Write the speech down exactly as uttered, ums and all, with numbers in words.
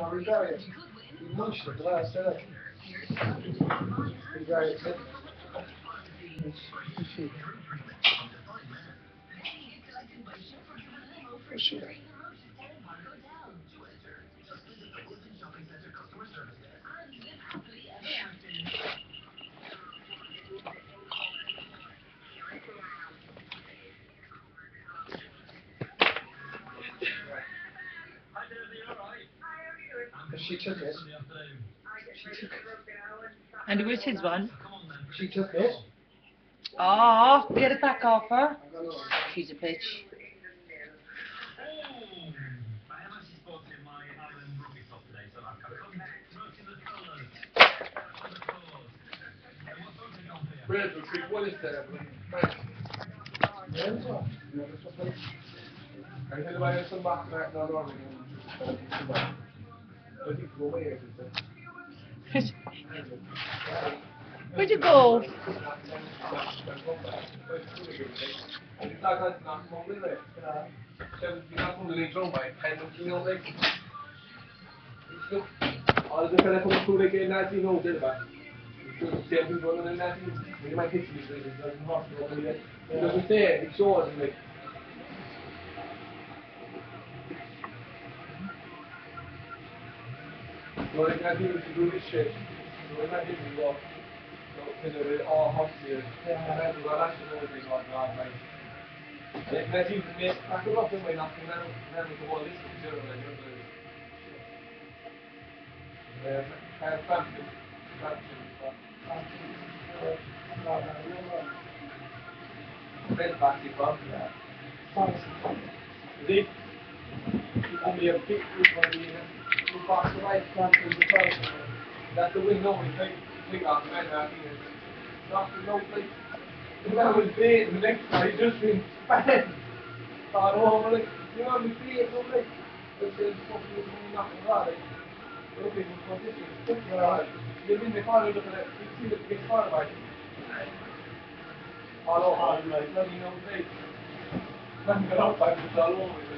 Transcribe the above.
No, regard it. You munched it the last day. Regard it. For sure. She took it. She took it. And where's his one? She took it. Oh, get it back off her. She's a bitch. Bread will take one instead. I think about it some back back now on again. Where'd you go? All the kind of come through like a nineteen year old did about. Same thing going on in nineteen. When you might hit me, it doesn't hurt you. It doesn't say it, it shows like. So like I think we should do this shit. So we're not giving you up. So kind of it all hurts you. And then we'll actually know everything on God, like. Like I think we make I could up in my nothing now now we go all this to zero like you're doing. Um kind of fancy. Fancy stuff. Red fancy from yeah. See? Only a big group on the two box of ice plants in the front. That's the window we take take off the man out here. Not the no place. And that was big the next time he just been spat. Thought oh like you know we see it no like it's just fucking nothing right. Okay, we'll this is right. You've been the corner looking at you see the big corner by all over like you know like nothing got up by the all over